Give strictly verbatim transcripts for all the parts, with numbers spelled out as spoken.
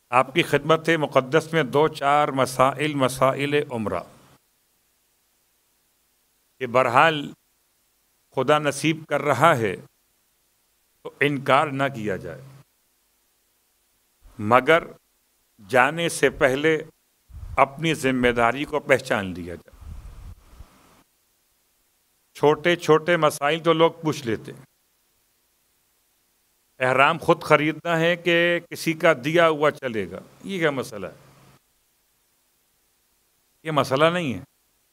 آپ کی خدمت مقدس میں دو چار مسائل مسائل عمرہ کہ بہرحال خدا نصیب کر رہا ہے تو انکار نہ کیا جائے، مگر جانے سے پہلے اپنی ذمہ داری کو پہچان لیا جائے۔ چھوٹے چھوٹے مسائل تو لوگ پوچھ لیتے ہیں، احرام خود خریدنا ہے کہ کسی کا دیا ہوا چلے گا، یہ کیا مسئلہ ہے؟ یہ مسئلہ نہیں ہے،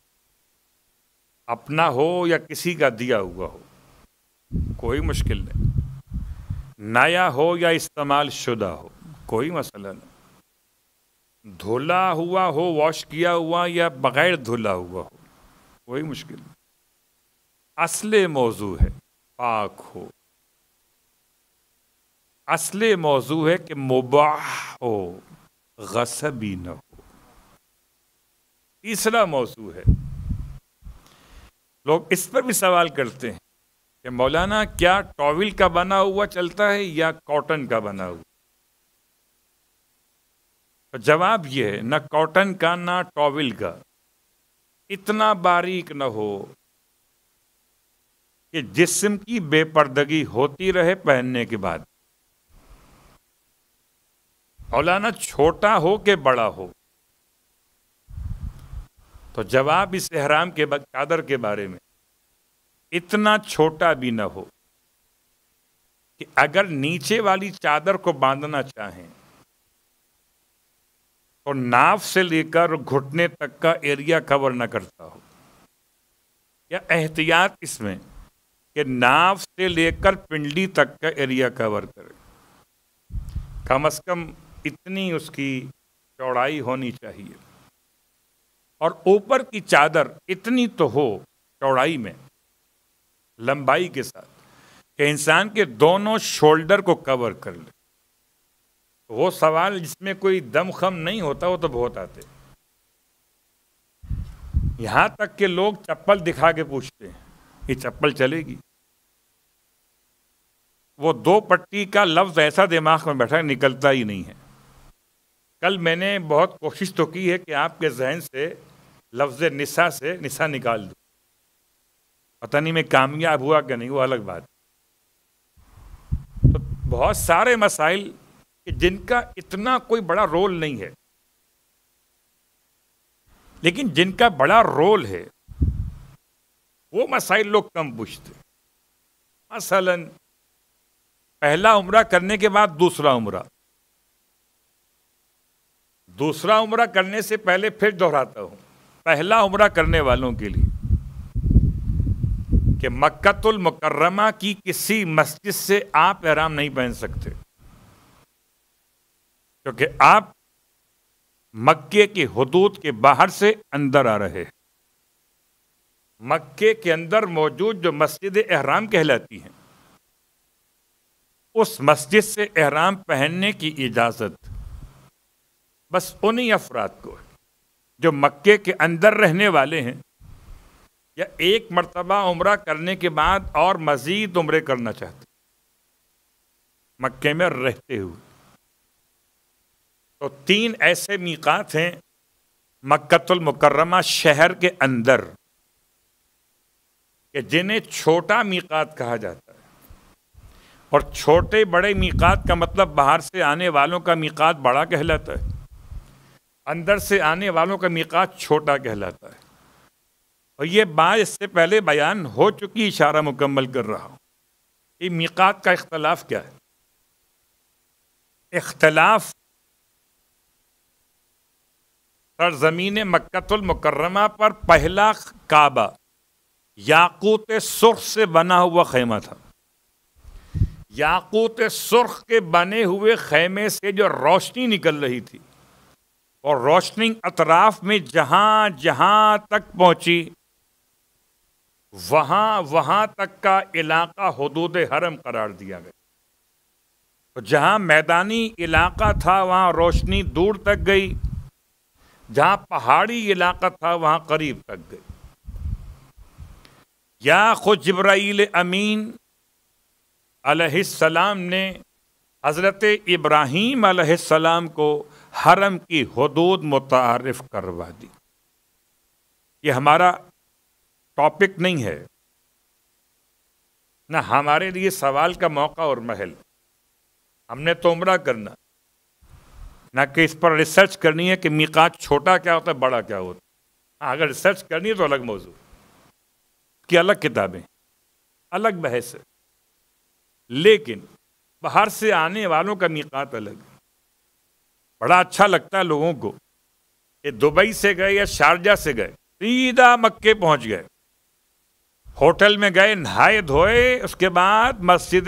اپنا ہو یا کسی کا دیا ہوا ہو کوئی مشکل نہیں، نیا ہو یا استعمال شدہ ہو کوئی مسئلہ نہیں، دھلا ہوا ہو، واش کیا ہوا یا بغیر دھلا ہوا ہو کوئی مشکل نہیں۔ اصل موضوع ہے پاک ہو، اصل موضوع ہے کہ مباح ہو، غصبی نہ ہو۔ تیسرا موضوع ہے، لوگ اس پر بھی سوال کرتے ہیں کہ مولانا کیا ٹاول کا بنا ہوا چلتا ہے یا کاٹن کا بنا ہوا؟ تو جواب یہ ہے، نہ کاٹن کا نہ ٹاول کا اتنا باریک نہ ہو کہ جسم کی بے پردگی ہوتی رہے پہننے کے بعد۔ مولانا چھوٹا ہو کہ بڑا ہو؟ تو جواب اس احرام کے چادر کے بارے میں، اتنا چھوٹا بھی نہ ہو کہ اگر نیچے والی چادر کو باندھنا چاہیں تو ناف سے لے کر گھٹنے تک کا ایریا کور نہ کرتا ہو، یا احتیاط اس میں کہ ناف سے لے کر پنڈلی تک کا ایریا کور کرے، کم از کم اتنی اس کی چوڑائی ہونی چاہیے، اور اوپر کی چادر اتنی تو ہو چوڑائی میں، لمبائی کے ساتھ، کہ انسان کے دونوں شولڈر کو کور کر لے۔ وہ سوال جس میں کوئی دم خم نہیں ہوتا وہ تو بہت آتے، یہاں تک کہ لوگ چپل دکھا کے پوچھتے ہیں یہ چپل چلے گی؟ وہ دو پٹی کا لفظ ایسا دماغ میں بیٹھا نکلتا ہی نہیں ہے۔ کل میں نے بہت کوشش تو کی ہے کہ آپ کے ذہن سے لفظ نساء سے نساء نکال دوں، پتہ نہیں میں کامیاب ہوا کہ نہیں، وہ الگ بات۔ تو بہت سارے مسائل کہ جن کا اتنا کوئی بڑا رول نہیں ہے، لیکن جن کا بڑا رول ہے وہ مسائل لوگ کم پوچھتے۔ مثلا پہلا عمرہ کرنے کے بعد دوسرا عمرہ، دوسرا عمرہ کرنے سے پہلے پھر دہراتا ہوں، پہلا عمرہ کرنے والوں کے لیے کہ مکۃ المکرمہ کی کسی مسجد سے آپ احرام نہیں پہن سکتے، کیونکہ آپ مکے کی حدود کے باہر سے اندر آ رہے ہیں۔ مکے کے اندر موجود جو مسجد احرام کہلاتی ہیں، اس مسجد سے احرام پہننے کی اجازت بس انہی افراد کو ہے جو مکے کے اندر رہنے والے ہیں، یا ایک مرتبہ عمرہ کرنے کے بعد اور مزید عمرے کرنا چاہتے مکے میں رہتے ہوئے۔ تو تین ایسے میقات ہیں مکۃ المکرمہ شہر کے اندر کہ جنہیں چھوٹا میقات کہا جاتا ہے، اور چھوٹے بڑے میقات کا مطلب باہر سے آنے والوں کا میقات بڑا کہلاتا ہے، اندر سے آنے والوں کا میقات چھوٹا کہلاتا ہے۔ اور یہ بات اس سے پہلے بیان ہو چکی، اشارہ مکمل کر رہا ہوں۔ یہ میقات کا اختلاف کیا ہے؟ اختلاف سرزمین مکۃ المکرمہ پر پہلا کعبہ یاقوت سرخ سے بنا ہوا خیمہ تھا۔ یاقوت سرخ کے بنے ہوئے خیمے سے جو روشنی نکل رہی تھی، اور روشنی اطراف میں جہاں جہاں تک پہنچی، وہاں وہاں تک کا علاقہ حدود حرم قرار دیا گیا۔ تو جہاں میدانی علاقہ تھا وہاں روشنی دور تک گئی، جہاں پہاڑی علاقہ تھا وہاں قریب تک گئی۔ یا خود جبرائیل امین علیہ السلام نے حضرت ابراہیم علیہ السلام کو حرم کی حدود متعارف کروا دی. یہ ہمارا ٹاپک نہیں ہے، نہ ہمارے لیے سوال کا موقع اور محل. ہم نے تو عمرہ کرنا، نہ کہ اس پر ریسرچ کرنی ہے کہ میقات چھوٹا کیا ہوتا ہے بڑا کیا ہوتا ہے. اگر ریسرچ کرنی ہے تو الگ موضوع کی، الگ کتابیں، الگ بحث ہے. لیکن باہر سے آنے والوں کا میقات الگ ہے. بڑا اچھا لگتا ہے لوگوں کو کہ دبئی سے گئے یا شارجہ سے گئے سیدھا مکے پہنچ گئے، ہوٹل میں گئے، نہائے دھوئے، اس کے بعد مسجد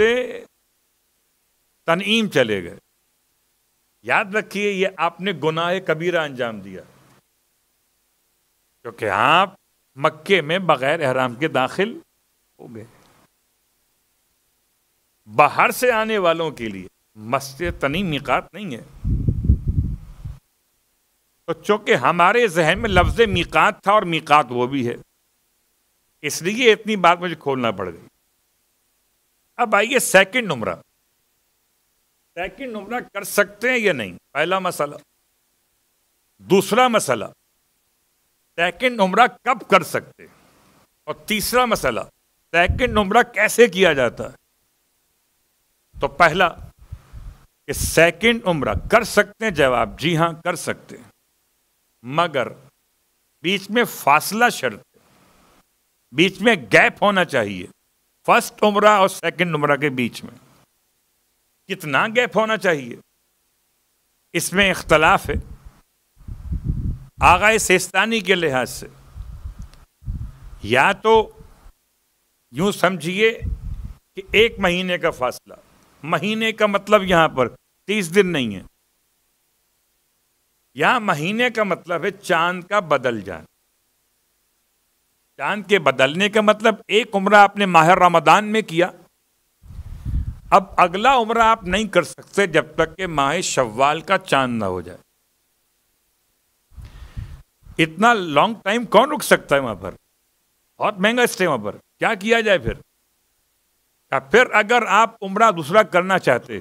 تنعیم چلے گئے. یاد رکھیے یہ آپ نے گناہ کبیرہ انجام دیا، کیونکہ آپ مکے میں بغیر احرام کے داخل ہو گئے. باہر سے آنے والوں کے لیے مسجد تنعیم میقات نہیں ہے. تو چونکہ ہمارے ذہن میں لفظ میقات تھا اور میقات وہ بھی ہے، اس لیے اتنی بات مجھے کھولنا پڑ گئی. اب آئیے سیکنڈ عمرہ. سیکنڈ عمرہ کر سکتے ہیں یا نہیں، پہلا مسئلہ. دوسرا مسئلہ، سیکنڈ عمرہ کب کر سکتے، اور تیسرا مسئلہ، سیکنڈ عمرہ کیسے کیا جاتا ہے. تو پہلا کہ سیکنڈ عمرہ کر سکتے ہیں، جواب جی ہاں کر سکتے ہیں، مگر بیچ میں فاصلہ شرط ہے، بیچ میں گیپ ہونا چاہیے فرسٹ عمرہ اور سیکنڈ عمرہ کے بیچ میں. کتنا گیپ ہونا چاہیے اس میں اختلاف ہے. آغائے سیستانی کے لحاظ سے یا تو یوں سمجھیے کہ ایک مہینے کا فاصلہ، مہینے کا مطلب یہاں پر تیس دن نہیں ہے، یا مہینے کا مطلب ہے چاند کا بدل جانا. چاند کے بدلنے کا مطلب ایک عمرہ آپ نے ماہ رمضان میں کیا، اب اگلا عمرہ آپ نہیں کر سکتے جب تک کہ ماہ شوال کا چاند نہ ہو جائے. اتنا لانگ ٹائم کون رک سکتا ہے وہاں پر؟ بہت مہنگا اسٹے وہاں پر. کیا کیا جائے پھر؟ پھر اگر آپ عمرہ دوسرا کرنا چاہتے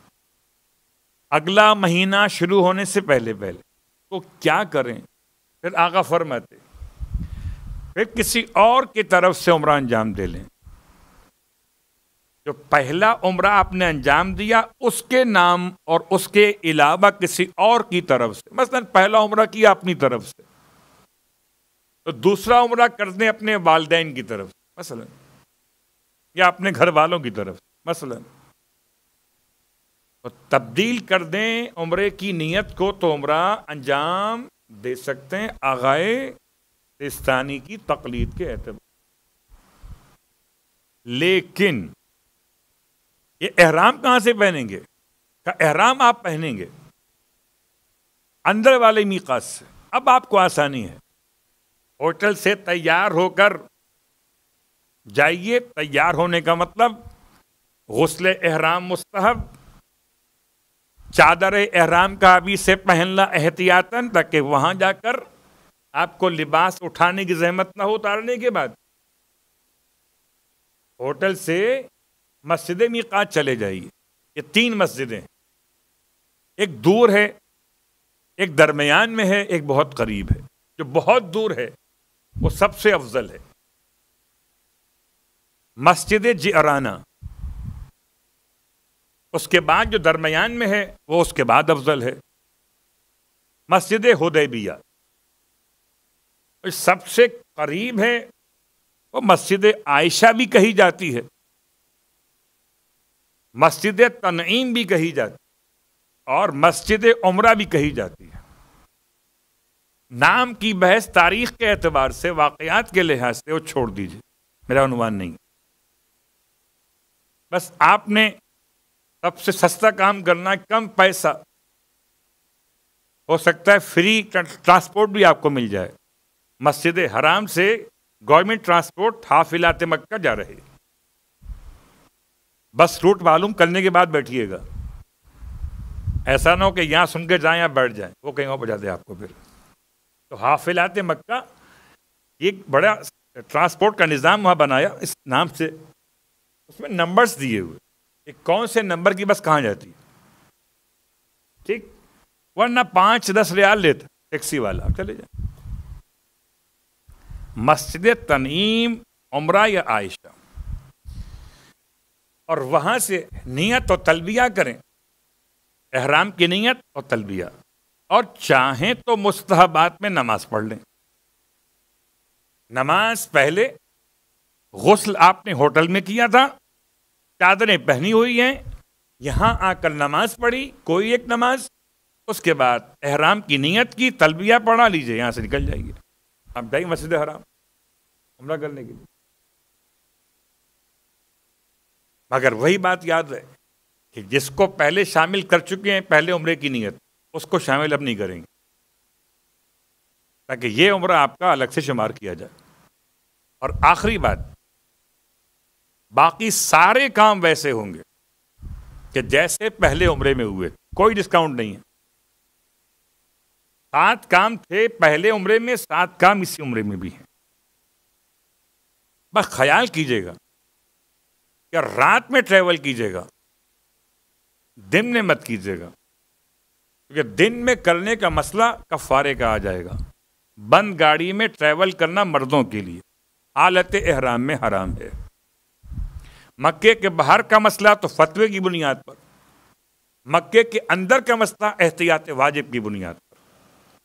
اگلا مہینہ شروع ہونے سے پہلے پہلے تو کیا کریں؟ پھر آقا فرماتے پھر کسی اور کی طرف سے عمرہ انجام دے لیں. جو پہلا عمرہ آپ نے انجام دیا اس کے نام اور اس کے علاوہ کسی اور کی طرف سے، مثلا پہلا عمرہ کیا اپنی طرف سے تو دوسرا عمرہ کر دیں اپنے والدین کی طرف سے مثلا، یا اپنے گھر والوں کی طرف سے مثلا، تو تبدیل کر دیں عمرے کی نیت کو تو عمرہ انجام دے سکتے ہیں آغائے سیستانی کی تقلید کے اعتبار. لیکن یہ احرام کہاں سے پہنیں گے؟ کہ احرام آپ پہنیں گے اندر والے میقات سے. اب آپ کو آسانی ہے، ہوٹل سے تیار ہو کر جائیے. تیار ہونے کا مطلب غسل احرام مستحب، چادر احرام کا ابھی سے پہننا احتیاطاً تاکہ وہاں جا کر آپ کو لباس اٹھانے کی زحمت نہ ہو. اتارنے کے بعد ہوٹل سے مسجد میقات چلے جائیے. یہ تین مسجدیں، ایک دور ہے، ایک درمیان میں ہے، ایک بہت قریب ہے. جو بہت دور ہے وہ سب سے افضل ہے، مسجد جعرانہ. اس کے بعد جو درمیان میں ہے وہ اس کے بعد افضل ہے، مسجد حدیبیہ. سب سے قریب ہے وہ مسجد عائشہ بھی کہی جاتی ہے، مسجد تنعیم بھی کہی جاتی ہے، اور مسجد عمرہ بھی کہی جاتی ہے. نام کی بحث تاریخ کے اعتبار سے، واقعات کے لحاظ سے وہ چھوڑ دیجیے، میرا عنوان نہیں. بس آپ نے سب سے سستا کام کرنا ہے، کم پیسہ ہو سکتا ہے فری ٹرانسپورٹ بھی آپ کو مل جائے. مسجد حرام سے گورنمنٹ ٹرانسپورٹ حافلات مکہ جا رہے، بس روٹ معلوم کرنے کے بعد بیٹھیے گا. ایسا نہ ہو کہ یہاں سن کے جائیں یا بیٹھ جائیں، وہ کہیں اور پہنچا دے آپ کو. پھر تو حافلات مکہ ایک بڑا ٹرانسپورٹ کا نظام وہاں بنایا اس نام سے، اس میں نمبرز دیے ہوئے، ایک کون سے نمبر کی بس کہاں جاتی ہے. ٹھیک، ورنہ پانچ دس ریال لیتا ٹیکسی والا، آپ چلے جائیں۔ مسجد تنعیم عمرہ یا عائشہ، اور وہاں سے نیت و تلبیہ کریں، احرام کی نیت اور تلبیہ، اور چاہیں تو مستحبات میں نماز پڑھ لیں۔ نماز پہلے غسل آپ نے ہوٹل میں کیا تھا، چادریں پہنی ہوئی ہیں، یہاں آ کر نماز پڑھی کوئی ایک نماز، اس کے بعد احرام کی نیت کی، تلبیہ پڑھا لیجئے، یہاں سے نکل جائیے، آپ جائیے مسجد حرام عمرہ کرنے کے لیے۔ مگر وہی بات یاد ہے کہ جس کو پہلے شامل کر چکے ہیں پہلے عمرے کی نیت، اس کو شامل اب نہیں کریں گے، تاکہ یہ عمرہ آپ کا الگ سے شمار کیا جائے۔ اور آخری بات، باقی سارے کام ویسے ہوں گے کہ جیسے پہلے عمرے میں ہوئے، کوئی ڈسکاؤنٹ نہیں ہے۔ سات کام تھے پہلے عمرے میں، سات کام اسی عمرے میں بھی ہیں۔ بس خیال کیجئے گا کہ رات میں ٹریول کیجئے گا، دن میں مت کیجئے گا، کیونکہ دن میں کرنے کا مسئلہ کفارے کا آ جائے گا۔ بند گاڑی میں ٹریول کرنا مردوں کے لیے حالت احرام میں حرام ہے۔ مکے کے باہر کا مسئلہ تو فتوے کی بنیاد پر، مکے کے اندر کا مسئلہ احتیاط واجب کی بنیاد پر۔